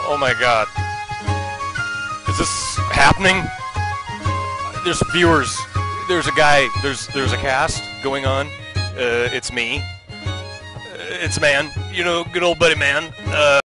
Oh my god. Is this happening? There's viewers. There's a guy. There's a cast going on. It's me. It's man. You know, good old buddy man.